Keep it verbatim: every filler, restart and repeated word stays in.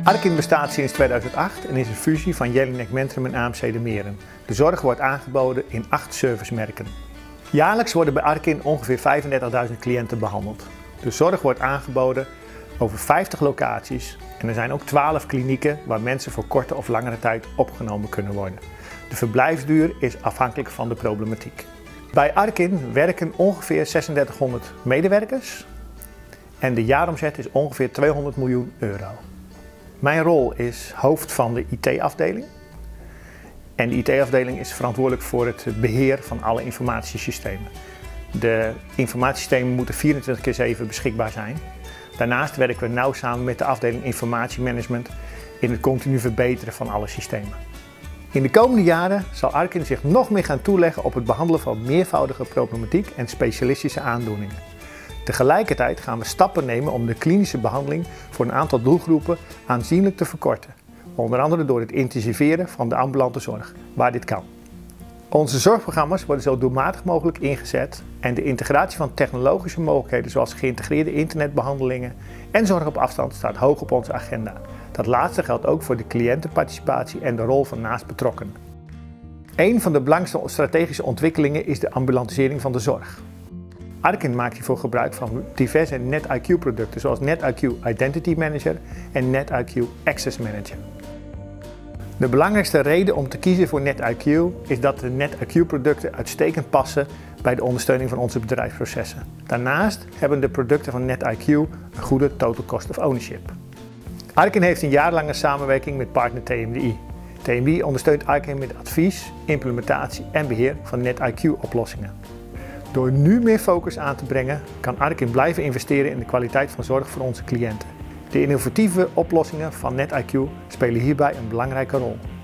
Arkin bestaat sinds tweeduizend acht en is een fusie van Jelinek Mentrum en A M C de Meren. De zorg wordt aangeboden in acht servicemerken. Jaarlijks worden bij Arkin ongeveer vijfendertigduizend cliënten behandeld. De zorg wordt aangeboden over vijftig locaties en er zijn ook twaalf klinieken waar mensen voor korte of langere tijd opgenomen kunnen worden. De verblijfsduur is afhankelijk van de problematiek. Bij Arkin werken ongeveer zesentdertighonderd medewerkers en de jaaromzet is ongeveer tweehonderd miljoen euro. Mijn rol is hoofd van de I T-afdeling. En de I T-afdeling is verantwoordelijk voor het beheer van alle informatiesystemen. De informatiesystemen moeten vierentwintig keer zeven beschikbaar zijn. Daarnaast werken we nauw samen met de afdeling informatiemanagement in het continu verbeteren van alle systemen. In de komende jaren zal Arkin zich nog meer gaan toeleggen op het behandelen van meervoudige problematiek en specialistische aandoeningen. Tegelijkertijd gaan we stappen nemen om de klinische behandeling voor een aantal doelgroepen aanzienlijk te verkorten. Onder andere door het intensiveren van de ambulante zorg, waar dit kan. Onze zorgprogramma's worden zo doelmatig mogelijk ingezet en de integratie van technologische mogelijkheden zoals geïntegreerde internetbehandelingen en zorg op afstand staat hoog op onze agenda. Dat laatste geldt ook voor de cliëntenparticipatie en de rol van naastbetrokkenen. Een van de belangrijkste strategische ontwikkelingen is de ambulantisering van de zorg. Arkin maakt hiervoor gebruik van diverse NetIQ producten zoals NetIQ Identity Manager en NetIQ Access Manager. De belangrijkste reden om te kiezen voor NetIQ is dat de NetIQ producten uitstekend passen bij de ondersteuning van onze bedrijfsprocessen. Daarnaast hebben de producten van NetIQ een goede total cost of ownership. Arkin heeft een jarenlange samenwerking met partner T M D I. T M D I ondersteunt Arkin met advies, implementatie en beheer van NetIQ-oplossingen. Door nu meer focus aan te brengen, kan Arkin blijven investeren in de kwaliteit van zorg voor onze cliënten. De innovatieve oplossingen van NetIQ spelen hierbij een belangrijke rol.